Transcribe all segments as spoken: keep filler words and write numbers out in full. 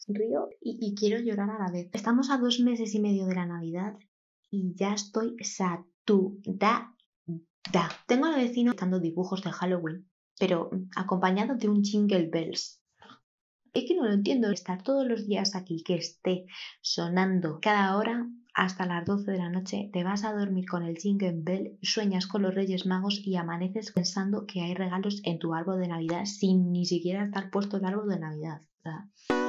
río y, y quiero llorar a la vez. Estamos a dos meses y medio de la Navidad y ya estoy saturada. Tengo a la vecina dando dibujos de Halloween, pero acompañado de un Jingle Bells. Es que no lo entiendo, estar todos los días aquí, que esté sonando cada hora hasta las doce de la noche, te vas a dormir con el Jingle Bell, sueñas con los Reyes Magos y amaneces pensando que hay regalos en tu árbol de Navidad sin ni siquiera estar puesto el árbol de Navidad. O sea,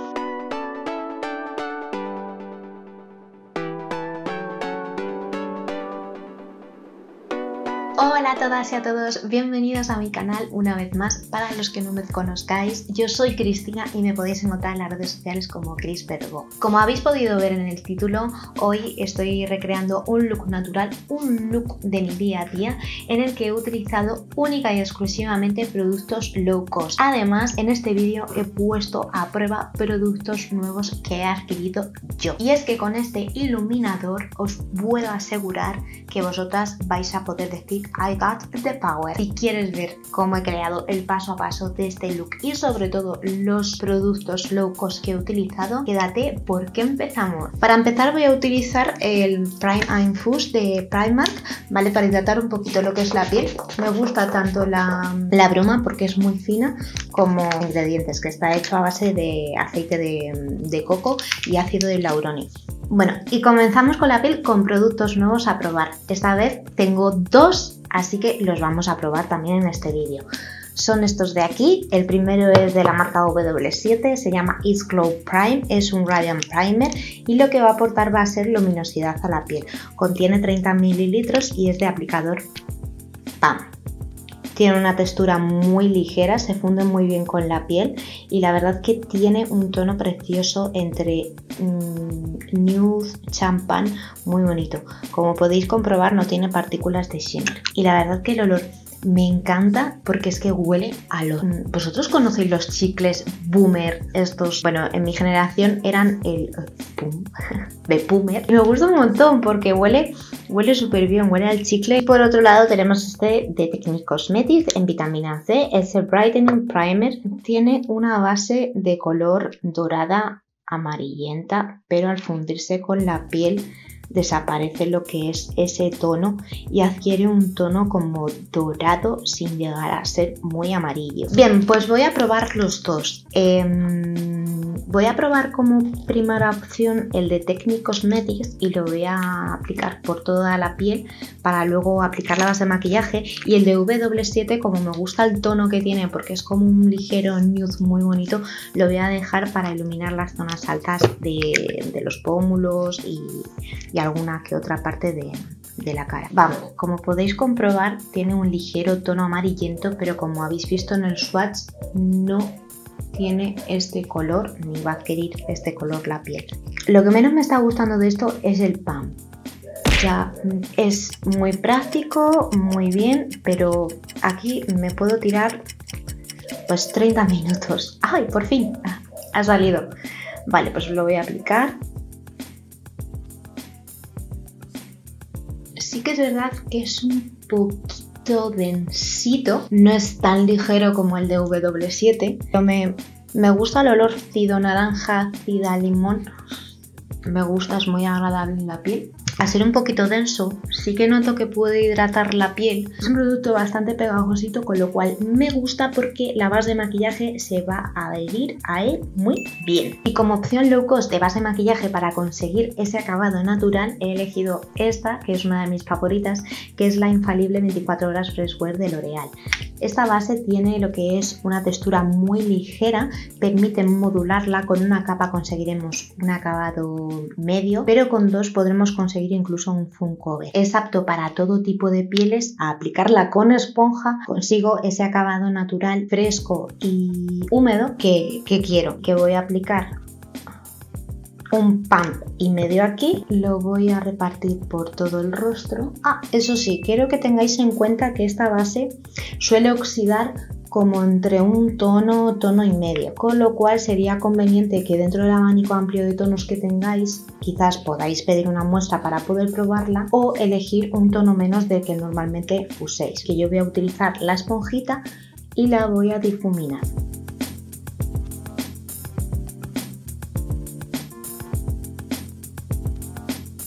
hola a todas y a todos, bienvenidos a mi canal una vez más. Para los que no me conozcáis, yo soy Cristina y me podéis encontrar en las redes sociales como Cris Verbo. Como habéis podido ver en el título, hoy estoy recreando un look natural, un look de mi día a día en el que he utilizado única y exclusivamente productos low cost. Además, en este vídeo he puesto a prueba productos nuevos que he adquirido yo. Y es que con este iluminador os puedo asegurar que vosotras vais a poder decir I got the power. Si quieres ver cómo he creado el paso a paso de este look y sobre todo los productos low cost que he utilizado, quédate porque empezamos. Para empezar voy a utilizar el Prime Infuse de Primark, ¿vale? Para hidratar un poquito lo que es la piel. Me gusta tanto la, la broma porque es muy fina como ingredientes, que está hecho a base de aceite de, de coco y ácido hialurónico. Bueno, y comenzamos con la piel con productos nuevos a probar. Esta vez tengo dos, así que los vamos a probar también en este vídeo. Son estos de aquí. El primero es de la marca W siete, se llama It's Glow Prime, es un Radiant Primer y lo que va a aportar va a ser luminosidad a la piel. Contiene treinta mililitros y es de aplicador P A M. Tiene una textura muy ligera, se funde muy bien con la piel y la verdad que tiene un tono precioso entre mmm, nude, champán, muy bonito. Como podéis comprobar, no tiene partículas de shimmer y la verdad que el olor me encanta porque es que huele a lo... ¿Vosotros conocéis los chicles Boomer? Estos, bueno, en mi generación eran el Pum, de Boomer. Y me gusta un montón porque huele huele súper bien, huele al chicle. Y por otro lado tenemos este de Technique Cosmetics en vitamina C. Es el Brightening Primer. Tiene una base de color dorada amarillenta, pero al fundirse con la piel desaparece lo que es ese tono y adquiere un tono como dorado sin llegar a ser muy amarillo. Bien, pues voy a probar los dos. Eh, voy a probar como primera opción el de Technique Cosmetics y lo voy a aplicar por toda la piel para luego aplicar la base de maquillaje, y el de W siete, como me gusta el tono que tiene porque es como un ligero nude muy bonito, lo voy a dejar para iluminar las zonas altas de, de los pómulos y, y alguna que otra parte de, de la cara. Vamos, como podéis comprobar tiene un ligero tono amarillento, pero como habéis visto en el swatch no tiene este color ni va a adquirir este color la piel. Lo que menos me está gustando de esto es el P A M. Ya es muy práctico, muy bien, pero aquí me puedo tirar pues treinta minutos. ¡Ay, por fin! Ha salido. Vale, pues lo voy a aplicar. Sí que es verdad que es un poquito densito, no es tan ligero como el de W siete, pero me, me gusta el olor cido naranja, cida limón, me gusta, es muy agradable en la piel. Al ser un poquito denso, sí que noto que puede hidratar la piel. Es un producto bastante pegajosito, con lo cual me gusta porque la base de maquillaje se va a adherir a él muy bien. Y como opción low cost de base de maquillaje para conseguir ese acabado natural, he elegido esta, que es una de mis favoritas, que es la infalible veinticuatro horas Fresh Wear de L'Oreal. Esta base tiene lo que es una textura muy ligera, permite modularla. Con una capa conseguiremos un acabado medio, pero con dos podremos conseguir incluso un foam cover. Es apto para todo tipo de pieles. A aplicarla con esponja consigo ese acabado natural, fresco y húmedo que, que quiero. Que voy a aplicar un pump y medio aquí, lo voy a repartir por todo el rostro. Ah, eso sí, quiero que tengáis en cuenta que esta base suele oxidar como entre un tono, tono y medio, con lo cual sería conveniente que dentro del abanico amplio de tonos que tengáis, quizás podáis pedir una muestra para poder probarla o elegir un tono menos del que normalmente uséis. Que yo voy a utilizar la esponjita y la voy a difuminar.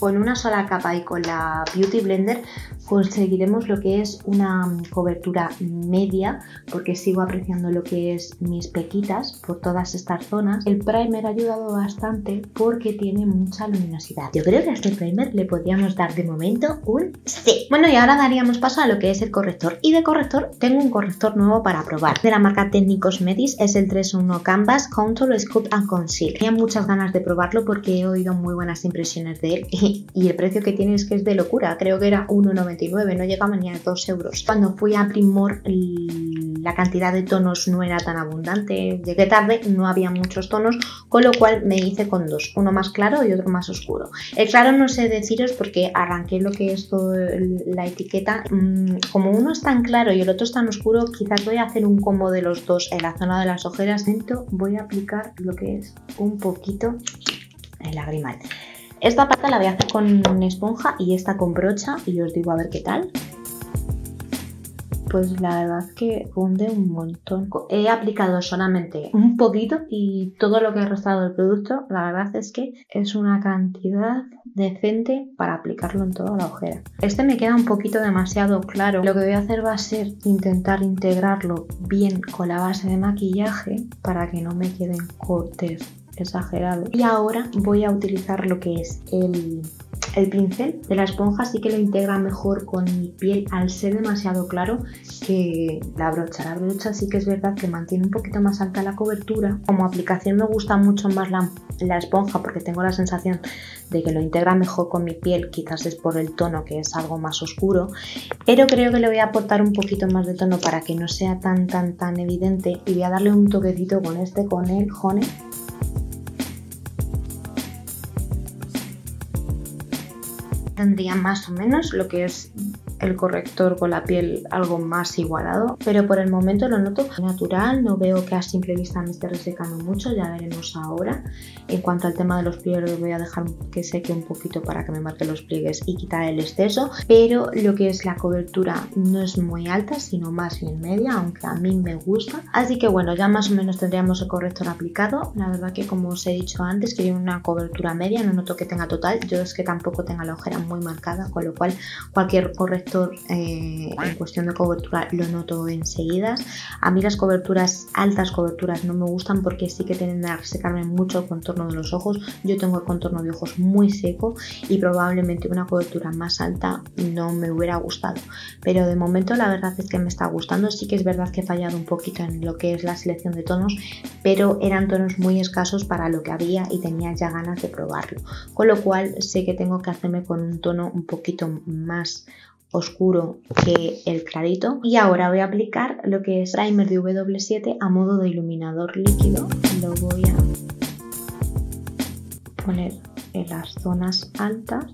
con una sola capa y con la Beauty Blender conseguiremos lo que es una cobertura media, porque sigo apreciando lo que es mis pequitas por todas estas zonas. El primer ha ayudado bastante porque tiene mucha luminosidad. Yo creo que a este primer le podríamos dar de momento un sí. Bueno, y ahora daríamos paso a lo que es el corrector. Y de corrector tengo un corrector nuevo para probar. De la marca Technic Cosmetics, es el tres en uno Canvas Contour, Sculpt and Conceal. Tenía muchas ganas de probarlo porque he oído muy buenas impresiones de él y el precio que tiene es que es de locura. Creo que era uno noventa y nueve, no llegaba ni a dos euros. Cuando fui a Primor la cantidad de tonos no era tan abundante, llegué tarde, no había muchos tonos, con lo cual me hice con dos, uno más claro y otro más oscuro. El claro no sé deciros porque arranqué lo que es toda la etiqueta. Como uno es tan claro y el otro es tan oscuro, quizás voy a hacer un combo de los dos en la zona de las ojeras. Dentro voy a aplicar lo que es un poquito el lagrimal. Esta parte la voy a hacer con esponja y esta con brocha y os digo a ver qué tal. Pues la verdad que funde un montón. He aplicado solamente un poquito y todo lo que he restado del producto, la verdad es que es una cantidad decente para aplicarlo en toda la ojera. Este me queda un poquito demasiado claro. Lo que voy a hacer va a ser intentar integrarlo bien con la base de maquillaje para que no me queden cortes exagerados. Y ahora voy a utilizar lo que es el, el pincel de la esponja, sí que lo integra mejor con mi piel al ser demasiado claro que la brocha. La brocha sí que es verdad que mantiene un poquito más alta la cobertura. Como aplicación me gusta mucho más la, la esponja porque tengo la sensación de que lo integra mejor con mi piel, quizás es por el tono que es algo más oscuro, pero creo que le voy a aportar un poquito más de tono para que no sea tan tan tan evidente y voy a darle un toquecito con este, con el Honey. Tendría más o menos lo que es el corrector con la piel algo más igualado, pero por el momento lo noto natural, no veo que a simple vista me esté resecando mucho, ya veremos ahora. En cuanto al tema de los pliegues voy a dejar que seque un poquito para que me marque los pliegues y quitar el exceso, pero lo que es la cobertura no es muy alta, sino más bien media, aunque a mí me gusta. Así que bueno, ya más o menos tendríamos el corrector aplicado. La verdad que como os he dicho antes, quería una cobertura media, no noto que tenga total, yo es que tampoco tenga la ojera muy marcada, con lo cual cualquier corrector Eh, en cuestión de cobertura lo noto enseguida. A mí las coberturas, altas coberturas no me gustan porque sí que tienden a secarme mucho el contorno de los ojos. Yo tengo el contorno de ojos muy seco y probablemente una cobertura más alta no me hubiera gustado, pero de momento la verdad es que me está gustando. Sí que es verdad que he fallado un poquito en lo que es la selección de tonos, pero eran tonos muy escasos para lo que había y tenía ya ganas de probarlo, con lo cual sé que tengo que hacerme con un tono un poquito más oscuro que el clarito. Y ahora voy a aplicar lo que es primer de doble u siete a modo de iluminador líquido. Lo voy a poner en las zonas altas.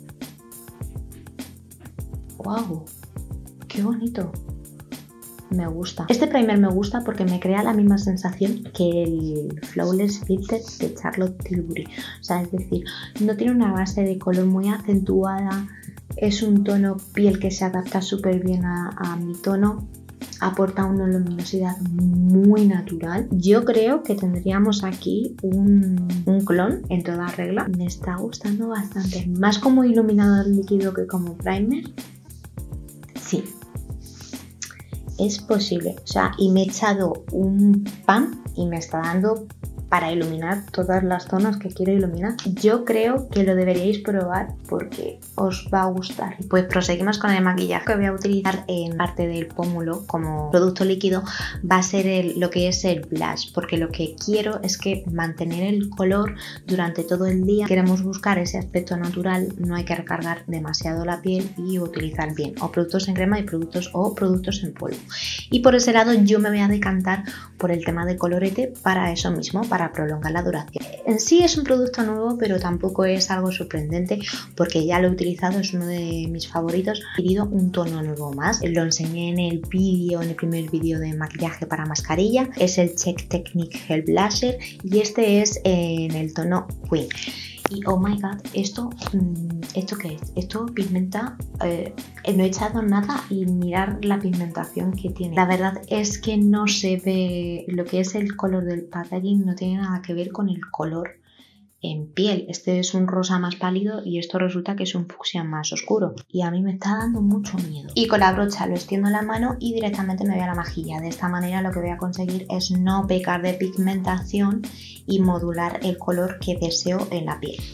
¡Wow! ¡Qué bonito! Me gusta. Este primer me gusta porque me crea la misma sensación que el Flawless Filter de Charlotte Tilbury. O sea, es decir, no tiene una base de color muy acentuada. Es un tono piel que se adapta súper bien a, a mi tono, aporta una luminosidad muy natural. Yo creo que tendríamos aquí un, un clon en toda regla. Me está gustando bastante, más como iluminador líquido que como primer. Sí, es posible. O sea, y me he echado un pan y me está dando para iluminar todas las zonas que quiero iluminar. Yo creo que lo deberíais probar porque os va a gustar. Pues proseguimos con el maquillaje que voy a utilizar en parte del pómulo como producto líquido. Va a ser el, lo que es el blush, porque lo que quiero es que mantener el color durante todo el día. Queremos buscar ese aspecto natural, no hay que recargar demasiado la piel y utilizar bien o productos en crema y productos o productos en polvo. Y por ese lado yo me voy a decantar por el tema del colorete para eso mismo, para prolongar la duración. En sí es un producto nuevo, pero tampoco es algo sorprendente porque ya lo he utilizado, es uno de mis favoritos. He pedido un tono nuevo más, lo enseñé en el vídeo, en el primer vídeo de maquillaje para mascarilla. Es el Check Technique Gel Blusher y este es en el tono Queen. Y oh my god, esto, ¿esto qué es? Esto pigmenta, eh, no he echado nada y mirar la pigmentación que tiene. La verdad es que no se ve lo que es el color del packaging, no tiene nada que ver con el color en piel. Este es un rosa más pálido y esto resulta que es un fucsia más oscuro y a mí me está dando mucho miedo. Y con la brocha lo extiendo en la mano y directamente me voy a la mejilla. De esta manera lo que voy a conseguir es no pecar de pigmentación y modular el color que deseo en la piel.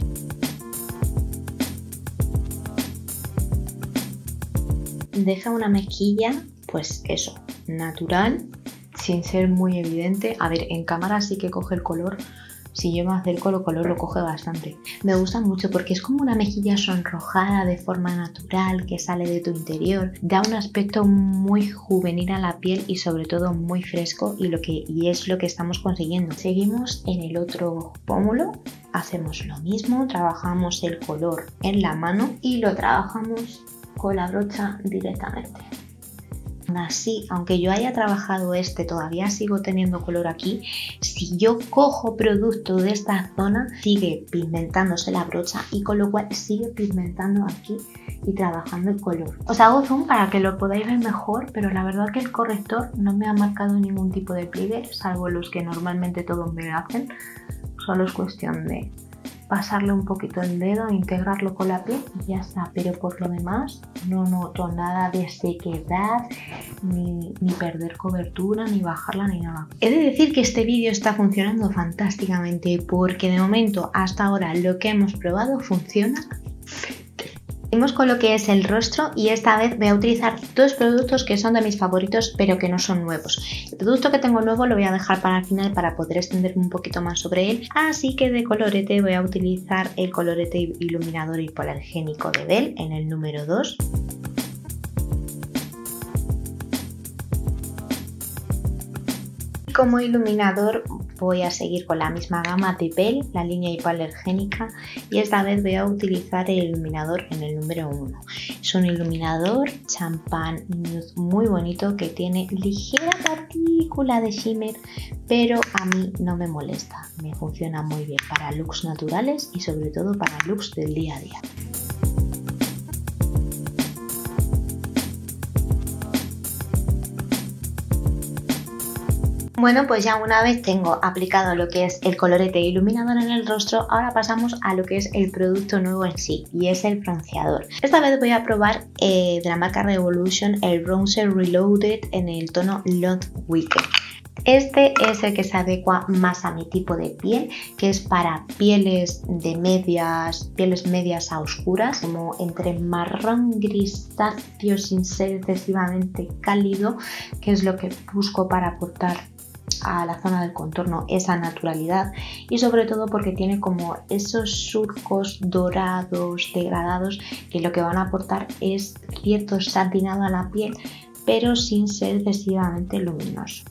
Deja una mejilla, pues eso, natural, sin ser muy evidente. A ver, en cámara sí que coge el color. Si yo me acerco, el color lo coge bastante. Me gusta mucho porque es como una mejilla sonrojada de forma natural que sale de tu interior. Da un aspecto muy juvenil a la piel y sobre todo muy fresco y, lo que, y es lo que estamos consiguiendo. Seguimos en el otro pómulo. Hacemos lo mismo, trabajamos el color en la mano y lo trabajamos con la brocha directamente. Así, aunque yo haya trabajado este, todavía sigo teniendo color aquí. Si yo cojo producto de esta zona, sigue pigmentándose la brocha y con lo cual sigue pigmentando aquí y trabajando el color. Os hago zoom para que lo podáis ver mejor, pero la verdad que el corrector no me ha marcado ningún tipo de pliegue, salvo los que normalmente todos me hacen. Solo es cuestión de pasarle un poquito el dedo, integrarlo con la piel y ya está, pero por lo demás no noto nada de sequedad, ni, ni perder cobertura, ni bajarla, ni nada. He de decir que este vídeo está funcionando fantásticamente porque de momento hasta ahora lo que hemos probado funciona. Seguimos con lo que es el rostro y esta vez voy a utilizar dos productos que son de mis favoritos pero que no son nuevos. El producto que tengo nuevo lo voy a dejar para el final para poder extenderme un poquito más sobre él, así que de colorete voy a utilizar el colorete iluminador hipoalergénico de Belle en el número dos. Como iluminador voy a seguir con la misma gama de Belle, la línea hipoalergénica, y esta vez voy a utilizar el iluminador en el número uno. Es un iluminador champán muy bonito que tiene ligera partícula de shimmer, pero a mí no me molesta. Me funciona muy bien para looks naturales y sobre todo para looks del día a día. Bueno, pues ya una vez tengo aplicado lo que es el colorete iluminador en el rostro, ahora pasamos a lo que es el producto nuevo en sí, y es el bronceador. Esta vez voy a probar eh, de la marca Revolution el Bronzer Reloaded en el tono Long Weekend. Este es el que se adecua más a mi tipo de piel, que es para pieles de medias, pieles medias a oscuras, como entre marrón grisáceo sin ser excesivamente cálido, que es lo que busco para aportar a la zona del contorno esa naturalidad, y sobre todo porque tiene como esos surcos dorados degradados que lo que van a aportar es cierto satinado a la piel pero sin ser excesivamente luminoso.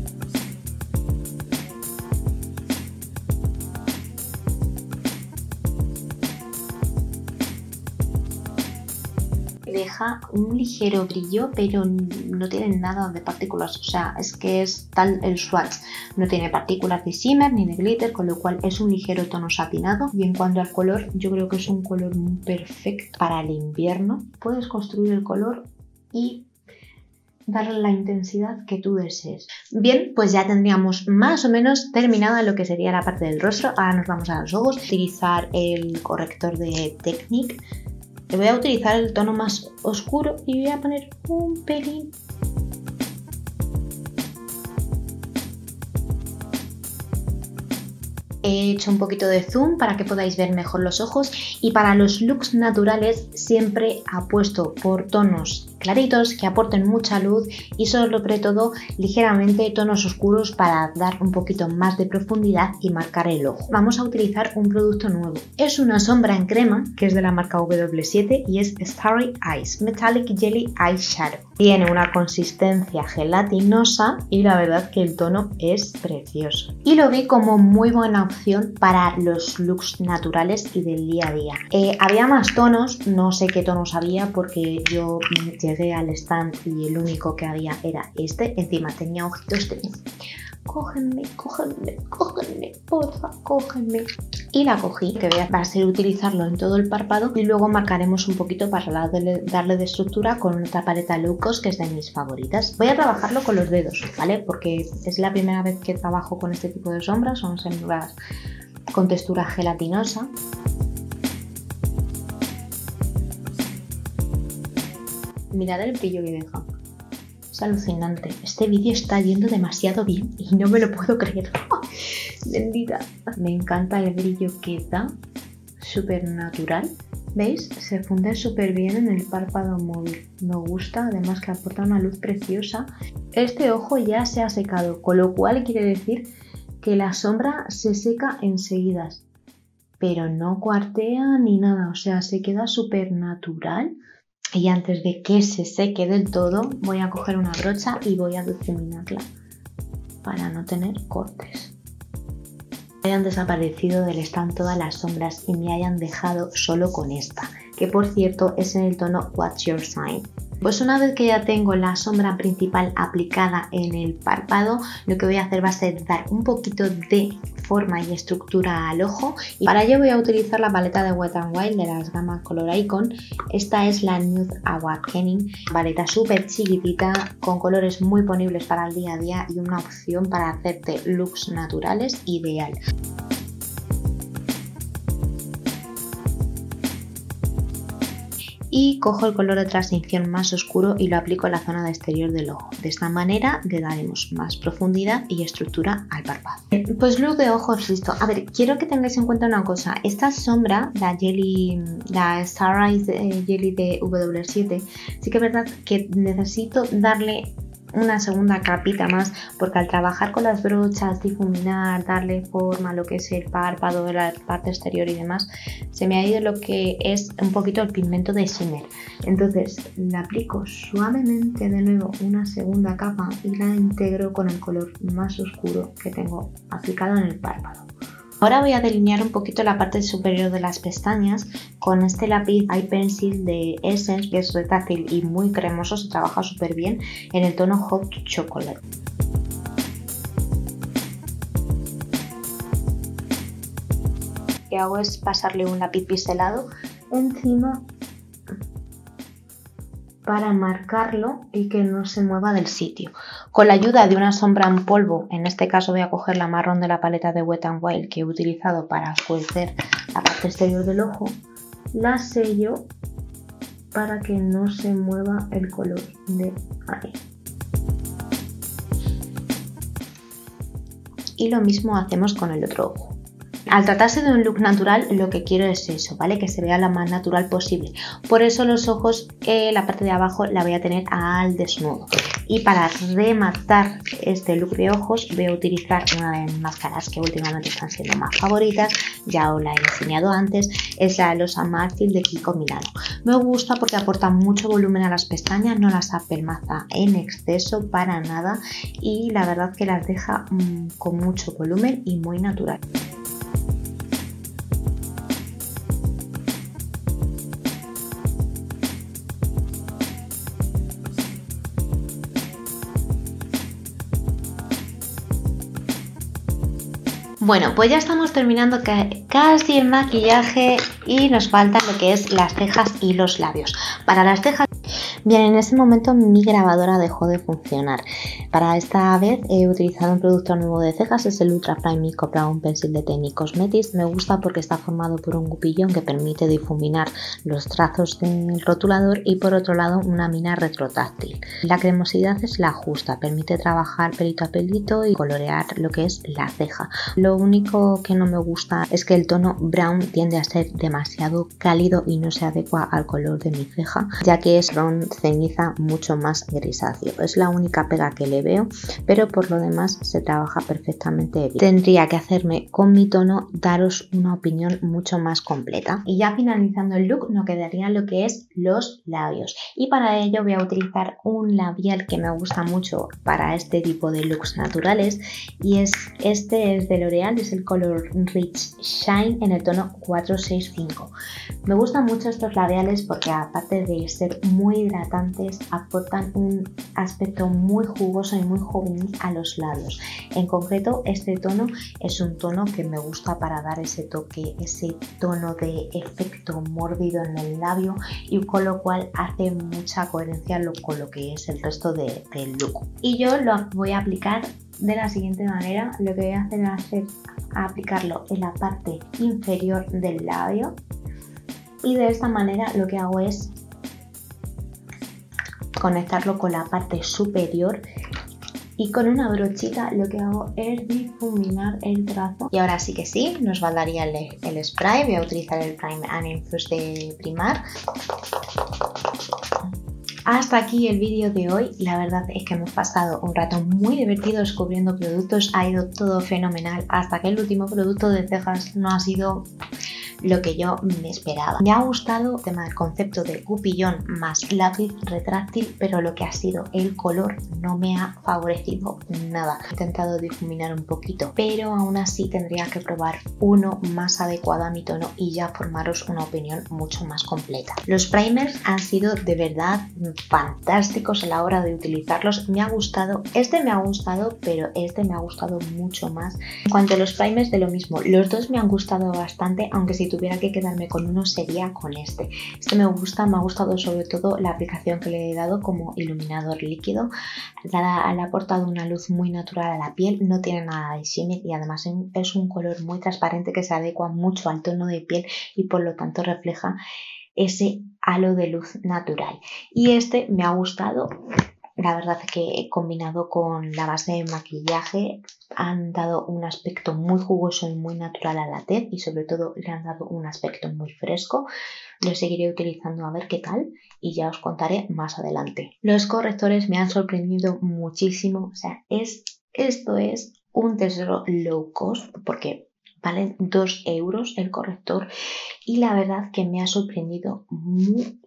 Deja un ligero brillo pero no tiene nada de partículas, o sea, es que es tal el swatch, no tiene partículas de shimmer ni de glitter, con lo cual es un ligero tono satinado. Y en cuanto al color, yo creo que es un color muy perfecto para el invierno. Puedes construir el color y darle la intensidad que tú desees. Bien, pues ya tendríamos más o menos terminada lo que sería la parte del rostro. Ahora nos vamos a los ojos. Utilizar el corrector de Technique. Voy a utilizar el tono más oscuro y voy a poner un pelín. He hecho un poquito de zoom para que podáis ver mejor los ojos, y para los looks naturales siempre apuesto por tonos claritos que aporten mucha luz y sobre todo ligeramente tonos oscuros para dar un poquito más de profundidad y marcar el ojo. Vamos a utilizar un producto nuevo. Es una sombra en crema que es de la marca W siete y es Starry Eyes Metallic Jelly Eyeshadow. Tiene una consistencia gelatinosa y la verdad que el tono es precioso. Y lo vi como muy buena opción para los looks naturales y del día a día. Eh, había más tonos, no sé qué tonos había porque yo llegué al stand y el único que había era este. Encima tenía ojitos de cógenme, cógenme, cógenme, porfa, cógenme. Y la cogí, que va a ser utilizarlo en todo el párpado, y luego marcaremos un poquito para darle, darle de estructura con otra paleta low cost que es de mis favoritas. Voy a trabajarlo con los dedos, ¿vale? Porque es la primera vez que trabajo con este tipo de sombras, son sombras con textura gelatinosa. Mirad el brillo que deja. Es alucinante. Este vídeo está yendo demasiado bien y no me lo puedo creer. Bendita. Me encanta el brillo que da. Súper natural. ¿Veis? Se funde súper bien en el párpado móvil. Me gusta, además que aporta una luz preciosa. Este ojo ya se ha secado, con lo cual quiere decir que la sombra se seca enseguida. Pero no cuartea ni nada, o sea, se queda súper natural. Y antes de que se seque del todo, voy a coger una brocha y voy a difuminarla para no tener cortes. Hayan desaparecido del stand todas las sombras y me hayan dejado solo con esta, que por cierto es en el tono What's Your Sign. Pues una vez que ya tengo la sombra principal aplicada en el párpado, lo que voy a hacer va a ser dar un poquito de forma y estructura al ojo, y para ello voy a utilizar la paleta de Wet n Wild de las gamas Color Icon. Esta es la Nude Awakening, paleta súper chiquitita con colores muy ponibles para el día a día y una opción para hacerte looks naturales ideal. Y cojo el color de transición más oscuro y lo aplico en la zona de exterior del ojo. De esta manera le daremos más profundidad y estructura al párpado. Pues look de ojos listo. A ver, quiero que tengáis en cuenta una cosa. Esta sombra, la Jelly, la Starrise Jelly de W D siete, sí que es verdad que necesito darle una segunda capita más, porque al trabajar con las brochas, difuminar, darle forma a lo que es el párpado, la parte exterior y demás, se me ha ido lo que es un poquito el pigmento de shimmer. Entonces la aplico suavemente de nuevo una segunda capa y la integro con el color más oscuro que tengo aplicado en el párpado. Ahora voy a delinear un poquito la parte superior de las pestañas con este lápiz Eye Pencil de Essence, que es retráctil y muy cremoso, se trabaja súper bien en el tono Hot Chocolate. Lo que hago es pasarle un lápiz pincelado encima para marcarlo y que no se mueva del sitio. Con la ayuda de una sombra en polvo, en este caso voy a coger la marrón de la paleta de Wet n Wild que he utilizado para oscurecer la parte exterior del ojo, la sello para que no se mueva el color de ahí. Y lo mismo hacemos con el otro ojo. Al tratarse de un look natural, lo que quiero es eso, ¿vale? Que se vea lo más natural posible. Por eso los ojos, eh, la parte de abajo la voy a tener al desnudo. Y para rematar este look de ojos voy a utilizar una de mis máscaras que últimamente están siendo más favoritas. Ya os la he enseñado antes, es la Losa Mártir de Kiko Milano. Me gusta porque aporta mucho volumen a las pestañas, no las apelmaza en exceso para nada y la verdad que las deja mmm, con mucho volumen y muy natural. Bueno, pues ya estamos terminando casi el maquillaje y nos falta lo que es las cejas y los labios. Para las cejas, bien, en ese momento mi grabadora dejó de funcionar. Para esta vez he utilizado un producto nuevo de cejas, es el Ultra Prime Makeup Brown Pencil de Tiny Cosmetics. Me gusta porque está formado por un gupillón que permite difuminar los trazos del rotulador y por otro lado una mina retrotáctil. La cremosidad es la justa, permite trabajar pelito a pelito y colorear lo que es la ceja. Lo único que no me gusta es que el tono brown tiende a ser demasiado cálido y no se adecua al color de mi ceja, ya que es brown ceniza mucho más grisáceo. Es la única pega que le veo, pero por lo demás se trabaja perfectamente bien. Tendría que hacerme con mi tono daros una opinión mucho más completa. Y ya finalizando el look nos quedarían lo que es los labios, y para ello voy a utilizar un labial que me gusta mucho para este tipo de looks naturales y es este es de L'Oreal, es el color Rich Shine en el tono cuatro seis cinco. Me gustan mucho estos labiales porque aparte de ser muy hidratantes aportan un aspecto muy jugoso y muy juvenil a los labios. En concreto este tono es un tono que me gusta para dar ese toque, ese tono de efecto mórbido en el labio y con lo cual hace mucha coherencia con lo que es el resto de, del look. Y yo lo voy a aplicar de la siguiente manera. Lo que voy a hacer es hacer, aplicarlo en la parte inferior del labio y de esta manera lo que hago es conectarlo con la parte superior y con una brochita lo que hago es difuminar el trazo. Y ahora sí que sí, nos valdría el, el spray. Voy a utilizar el Prime and Infuse de Primark. Hasta aquí el vídeo de hoy. La verdad es que hemos pasado un rato muy divertido descubriendo productos. Ha ido todo fenomenal hasta que el último producto de cejas no ha sido lo que yo me esperaba. Me ha gustado el tema del concepto de cupillón más lápiz retráctil, pero lo que ha sido el color no me ha favorecido nada. He intentado difuminar un poquito, pero aún así tendría que probar uno más adecuado a mi tono y ya formaros una opinión mucho más completa. Los primers han sido de verdad fantásticos a la hora de utilizarlos. Me ha gustado, este me ha gustado, pero este me ha gustado mucho más. En cuanto a los primers, de lo mismo, los dos me han gustado bastante, aunque si tuviera que quedarme con uno sería con este. Este me gusta, me ha gustado sobre todo la aplicación que le he dado como iluminador líquido. Le ha aportado una luz muy natural a la piel, no tiene nada de shimmer y además es un color muy transparente que se adecua mucho al tono de piel y por lo tanto refleja ese halo de luz natural. Y este me ha gustado. La verdad es que combinado con la base de maquillaje han dado un aspecto muy jugoso y muy natural a la tez y sobre todo le han dado un aspecto muy fresco. Lo seguiré utilizando a ver qué tal y ya os contaré más adelante. Los correctores me han sorprendido muchísimo. O sea, es, esto es un tesoro low cost porque valen dos euros el corrector y la verdad que me ha sorprendido mucho.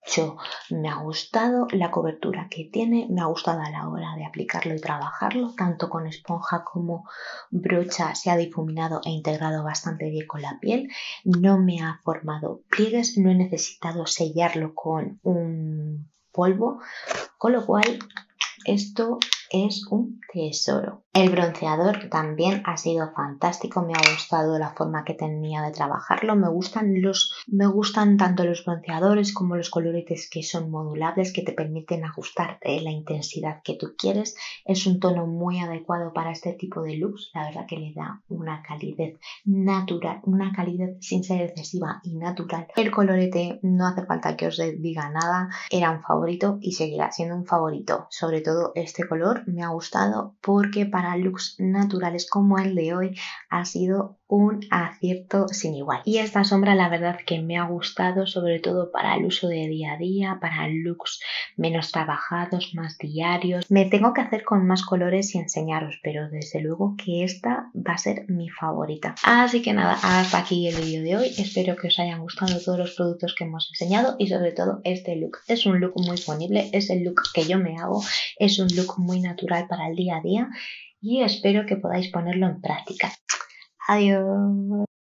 Me ha gustado la cobertura que tiene, me ha gustado a la hora de aplicarlo y trabajarlo, tanto con esponja como brocha se ha difuminado e integrado bastante bien con la piel, no me ha formado pliegues, no he necesitado sellarlo con un polvo, con lo cual esto es un tesoro. El bronceador también ha sido fantástico, me ha gustado la forma que tenía de trabajarlo, me gustan, los, me gustan tanto los bronceadores como los coloretes que son modulables, que te permiten ajustarte la intensidad que tú quieres. Es un tono muy adecuado para este tipo de looks, la verdad que le da una calidez natural, una calidez sin ser excesiva y natural. El colorete no hace falta que os diga nada, era un favorito y seguirá siendo un favorito, sobre todo este color me ha gustado porque para looks naturales como el de hoy ha sido un acierto sin igual. Y esta sombra la verdad que me ha gustado sobre todo para el uso de día a día, para looks menos trabajados, más diarios. Me tengo que hacer con más colores y enseñaros, pero desde luego que esta va a ser mi favorita. Así que nada, hasta aquí el vídeo de hoy. Espero que os hayan gustado todos los productos que hemos enseñado y sobre todo este look. Es un look muy ponible, es el look que yo me hago, es un look muy natural para el día a día y espero que podáis ponerlo en práctica. Adiós.